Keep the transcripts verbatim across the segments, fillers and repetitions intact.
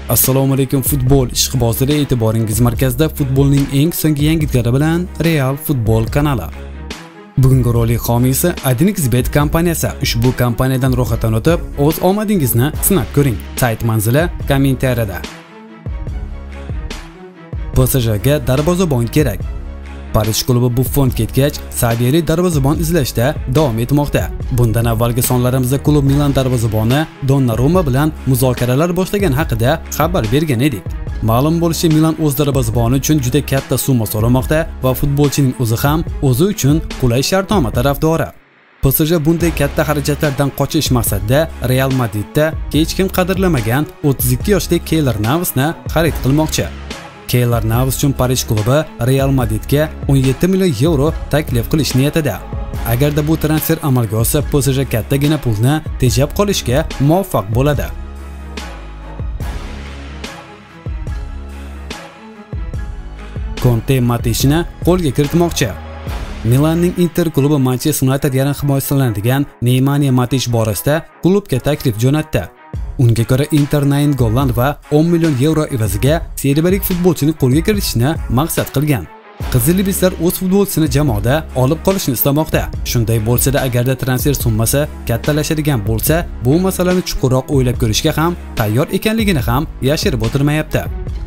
Assalomu alaykum futbol ishqibozlari, e'tiboringiz markazida futbolning eng so'nggi yangiliklari bilan Real Futbol kanali. Bugungi rolik homiysi Adinxbet kompaniyasi. Ushbu kompaniyadan ro'yxatdan o'tib, o'z omadingizni sinab ko'ring. Sayt manzili kommentariyada. P S J ga darvozabon kerak. Parij klubi Buffon ketgach, saviyali darvozabon izlashda davom etmoqda. Bundan avvalgi sonlarimizda klub Milan darvozaboni Donnarumma bilan muzokaralar boshlagan haqida xabar bergan edik. Ma'lum bo'lishicha, Milan o'z darvozaboni uchun juda katta summa so'ramoqda va futbolchining o'zi ham o'zi uchun qulay shartnoma tarafdori. P S J bunday katta xarajatlardan qochish maqsadida Real Madridda hech kim qadrlamagan o'ttiz ikki yoshli Keylor Navasni xarid qilmoqchi. Keylor Navas uchun Parij klubi Real Madridga o'n yetti million yevro taklif qilish niyatida. Agarda bu transfer amalga oshsa, P S J kattagina pulni tejab qolishga muvaffaq bo'ladi. Conte Matishni qo'lga kiritmoqchi. Milanning Inter klubi Manchester United yarim himoyachilanadigan Nemanja Matish borasida klubga taklif jo'natdi. Unga ko'ra Inter Nain Golland va o'n million yevro evaziga serbiyalik futbolchini qo'lga kiritishni maqsad qilgan. Qizilibislar o'z futbolchisini jamoada olib qolishni istamoqda. Shunday bo'lsa-da, agarda transfer summasi kattalashadigan bo'lsa, bu masalani chuqurroq o'ylab ko'rishga ham tayyor ekanligini ham yashirib o'tirmayapti.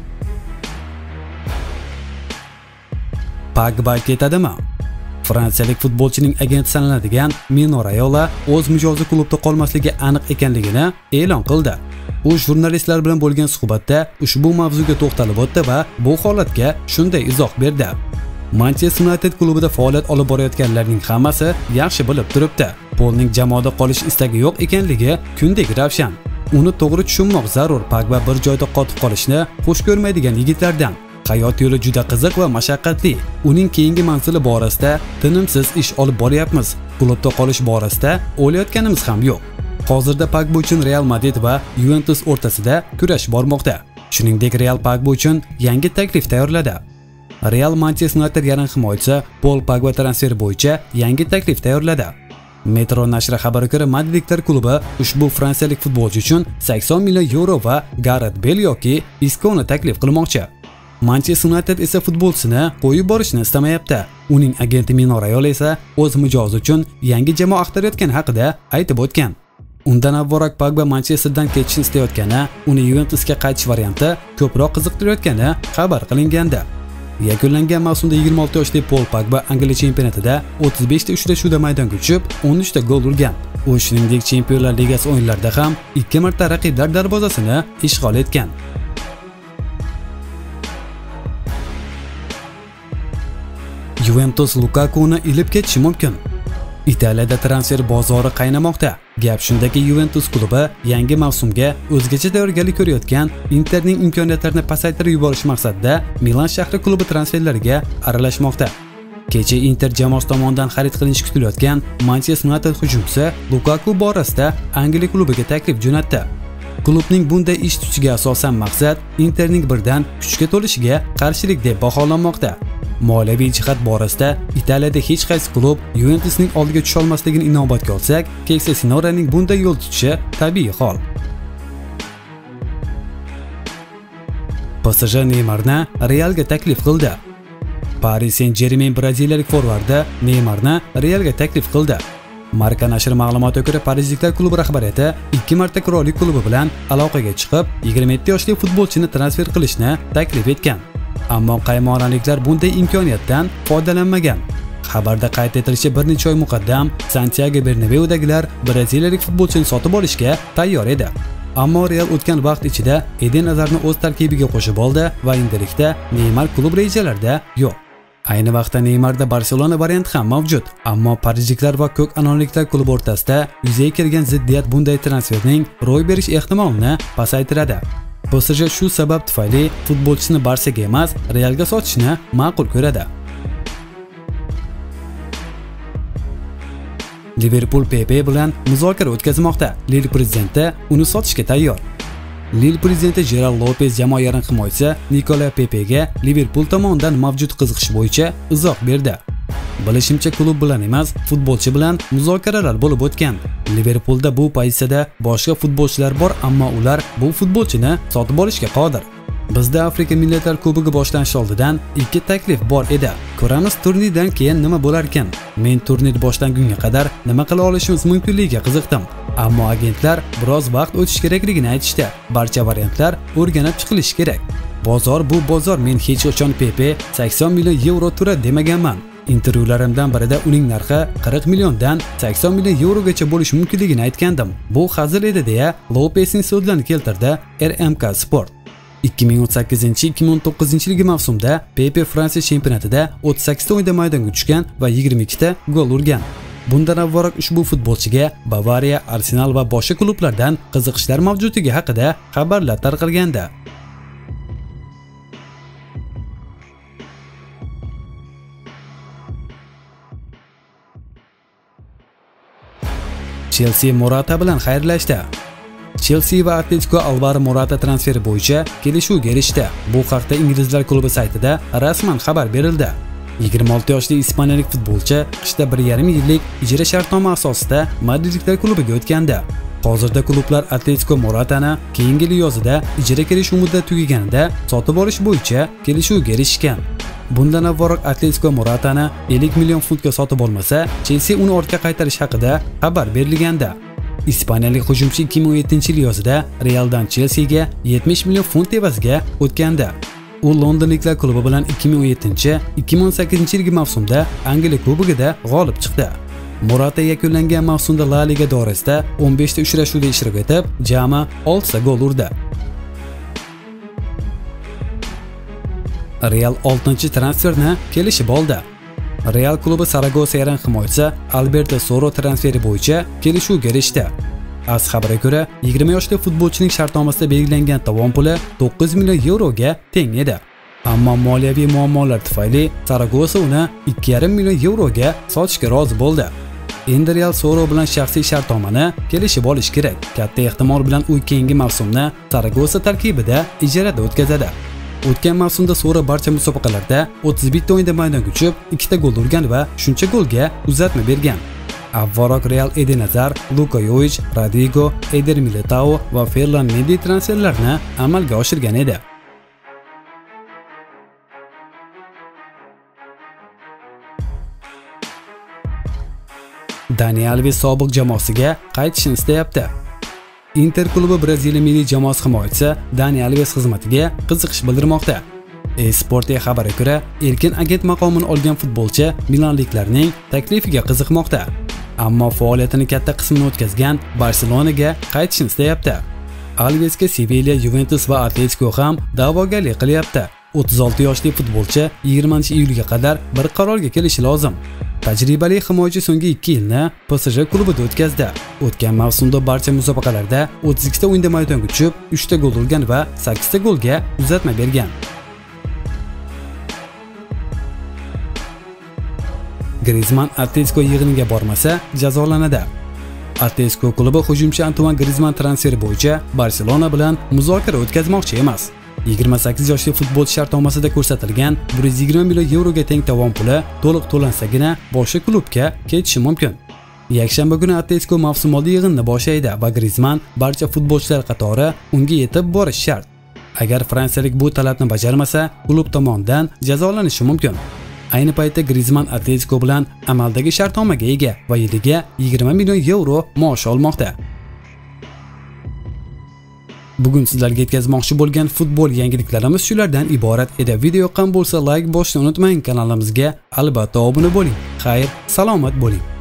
Pogba ketadimi? Fransiyalik futbolchining agenti sanaladigan Mino Raiola o'z mijozi klubda qolmasligi aniq ekanligini e'lon qildi. U jurnalistlar bilan bo'lgan suhbatda ushbu mavzuga to'xtalib o'tdi va bu holatga shunday izoh berdi. Manchester United klubida faoliyat olib borayotganlarning hammasi yaxshi bilib turibdi. Polning jamoada qolish istagi yo'q ekanligi kundek ravshan. Uni to'g'ri tushunmoq zarur. Pogba bir joyda qotib qolishni xush ko'rmaydigan yigitlardan. Hayot yo'li juda qiziq va mashaqqatli. Uning keyingi manzili borasida tinimsiz ish olib boryapmiz. Klubda qolish borasida o'ylayotganimiz ham yo'q. Hozirda Pogba uchun Real Madrid va Juventus o'rtasida kurash bormoqda. Shuningdek, Real Pogba uchun yangi taklif tayyorladi. Real Manchester United yarim himoyachisi Paul Pogba transferi bo'yicha yangi taklif tayyorladi. Metro nashri xabariga ko'ra, Madridliklar klubi ushbu fransiyalik futbolchi uchun sakson million yevro va Gareth Bale yoki Isconi taklif qilmoqchi. Manchester United esa futbolchisini qo'yib borishni istamayapti. Uning agenti Mino Raiola esa o'z mijozi uchun yangi jamoa axtarayotgani haqida aytib o'tgan. Undan avvalroq Pogba Manchesterdan ketishni istayotgani, uni Juventusga qaytish varianti ko'proq qiziqtirayotgani xabar qilingandi. Yakunlangan mavsumda yigirma olti yoshli Paul Pogba Angliya chempionatida o'ttiz besh ta uchrashuvda maydonga tushib, o'n uch ta gol urgan. U shuningdek Chempionlar Ligasi o'yinlarida ham ikki marta raqiblar darvozasini ishg'ol etgan. Juventus Lukakuni ilib ketishi mumkin. Italiyada transfer bozori qaynamoqda. Gap shundaki, Juventus klubi yangi mavsumga o'zgacha tayyorgarlik ko'rayotgan Interning imkoniyatlarini pasaytirib yuborish maqsadida Milan shahri klubi transferlariga aralashmoqda. Kecha Inter jamoasi tomonidan xarid qilinishi kutilayotgan Manchester United hujumchisi Lukaku borasida Angliya klubiga taklif jo'natdi. Klubning bunday ish tutishiga asosan maqsad Interning birdan kuchga to'lishiga qarshilik deb baholanmoqda. Moliyaviy jihat borasida Italiyada hech qaysi klub Juventusning oldiga tusha olmasligini inobatga olsak, Keksa Sinoraning bunday yo'l tutishi tabiiy hol. P S J Neymarni Realga taklif qildi. Paris Saint-Germain braziliyalik forvardi Neymarni Realga taklif qildi. Marca nashri ma'lumotiga ko'ra, Parijliklar klubi rahbariyati ikki marta qirollik klubi bilan aloqaga chiqib, yigirma yetti yoshli futbolchini transfer qilishni taklif etgan. Ammo qaymonaliklar bunday imkoniyatdan foydalanmagan. Xabarda qayd etilishicha, bir necha oy muqaddam Santiago Bernabeudagilar braziliyalik futbolchini sotib olishga tayyor edi. Ammo Real o'tgan vaqt ichida Eden Hazardni o'z tarkibiga qo'shib oldi va endilikda Neymar klub rejalarida yo'q. Ayni vaqtda Neymarda Barselona varianti ham mavjud, ammo parijliklar va ko'k anonliklar klubi o'rtasida yuzaga kelgan ziddiyat bunday transferning ro'y berish ehtimolini pasaytiradi. P S J shu sabab tufayli futbolchisini Barsaga emas, Realga sotishni ma'qul ko'radi. Liverpool Pepe bilan muzokara o'tkazmoqda. Lille prezidenti uni sotishga tayyor. Lille prezidenti Gerard Lopez jamoa yarim himoyachisi Nicolas Pepega Liverpool tomonidan mavjud qiziqish bo'yicha izoh berdi. Bilishimcha klub bilan emas, futbolchi bilan muzokaralar bo'lib o'tgan. Liverpoolda bu pozitsiyada boshqa futbolchilar bor, ammo ular bu futbolchini sotib olishga qodir. Bizda Afrika Millatlar Kubogi boshlanishi oldidan ikki taklif bor edi. Ko'ramiz turnirdan keyin nima bo'lar ekan. Men turnir boshlangunga qadar nima qila olishimiz mumkinligiga qiziqdim. Ammo agentlar biroz vaqt o'tish kerakligini aytishdi. Barcha variantlar o'rganib chiqilishi kerak. Bozor bu bozor. Men hech qachon Pepe sakson million yevro turadi demaganman. Intervyularimdan birida uning narxi qirq milliondan sakson million yevrogacha bo'lishi mumkinligini aytgandim. Bu hazil edi deya Lopesning so'zlarini keltirdi R M K Sport. ikki ming o'n sakkizinchi ikki ming o'n to'qqizinchi yilgi mavsumda Pepe Fransiya chempionatida o'ttiz sakkiz ta o'yinda maydonga tushgan va yigirma ikki ta gol urgan. Bundan avvalroq ushbu futbolchiga Bavariya, Arsenal va boshqa klublardan qiziqishlar mavjudligi haqida xabarlar tarqalgandi. Chelsea Morata bilan xayrlashdi. Chelsea va Atletico Alvaro Morata transferi bo'yicha kelishuvga erishdi. Bu haqda inglizlar klubi saytida rasman xabar berildi. yigirma olti yoshli ispaniyalik futbolchi qishda bir yarim yillik ijara shartnoma asosida madridliklar klubiga o'tgandi. Hozirda klublar Atletico Moratani keyingi yil yozida ijara kelishuv muddati tugaganida sotib olish bo'yicha kelishuvga erishgan. Bundan avvalroq Atletico Moratani ellik million funtga sotib olmasa, Chelsea uni ortga qaytarish haqida xabar berilgandi. Ispaniyalik hujumchi ikki ming o'n yettinchi yil yozida Realdan Chelseaga yetmish million funt evaziga o'tgandi. U londonliklar klubi bilan ikki ming o'n yettinchi ikki ming o'n sakkizinchi yilgi mavsumda Angliya Kubogida g'olib chiqdi. Morata yakunlangan mavsumda La Liga doirasida o'n besh ta uchrashuvda ishtirok etib, jami olti ta gol urdi. Real oltinchi transferni kelishib oldi. Real klubi Saragosa yarim himoyachisi Alberto Soro transferi bo'yicha kelishuvga erishdi. Az xabarga ko'ra, yigirma yoshli futbolchining shartnomasida belgilangan tovon puli to'qqiz million yevroga teng edi. Ammo moliyaviy muammolar tufayli Saragosa uni ikki yarim million yevroga sotishga rozi bo'ldi. Endi Real Soro bilan shaxsiy shartnomani kelishib olish kerak. Katta ehtimol bilan u keyingi mavsumni Saragosa tarkibida ijarada o'tkazadi. O'tgan mavsumda Soro barcha musobaqalarda o'ttiz bitta o'yinda maydonga tushib, ikkita gol urgan va shuncha golga uzatma bergan. Avvalroq Real Eden Hazard, Luka Jovic, Rodrigo, Eder Militao va Ferland Mendy transferlarini amalga oshirgan edi. Dani Alves sobiq jamoasiga qaytishni istayapti. Inter klubi Braziliya milliy jamoasi himoyachisi Dani Alves xizmatiga qiziqish bildirmoqda. Esportga xabarga ko'ra, erkin agent maqomini olgan futbolchi milanliklarning taklifiga qiziqmoqda. Ammo faoliyatining katta qismini o'tkazgan Barselonaga qaytishni istayapti. Alvesga Sevilla, Juventus va Atletico ham da'vogarlik qilyapti. o'ttiz olti yoshli futbolchi yigirmanchi iyulga qadar bir qarorga kelishi lozim. Tajribali himoyachi so'nggi ikki yilni P S J klubida o'tkazdi. O'tgan mavsumda barcha musobaqalarda o'ttiz ikki ta o'yinda maydonga tushib, uch ta gol urgan va sakkiz ta golga uzatma bergan. Griezmann Atletico yig'iniga bormasa jazolanadi. Atletico klubi hujumchi Antoine Griezmann transferi bo'yicha Barselona bilan muzokara o'tkazmoqchi emas. yigirma sakkiz yoshli futbolchi shartnomasida ko'rsatilgan bir yuz yigirma million yevroga teng tovon puli to'liq to'lansagina boshqa klubga ketishi mumkin. Yakshanba kuni Atletico mavsumoldi yig'inni boshlaydi va Griezmann barcha futbolchilar qatori unga yetib borish shart. Agar fransiyalik bu talabni bajarmasa, klub tomonidan jazolanishi mumkin. Ayni paytda Griezmann Atletico bilan amaldagi shartnomaga ega va yiliga yigirma million yevro maosh olmoqda. Bugun sizlarga yetkazmoqchi bo'lgan futbol yangiliklarimiz shulardan iborat edi. Video yoqqan bo'lsa, like bosishni unutmang. Kanalimizga albatta obuna bo'ling. Xayr, salomat bo'ling.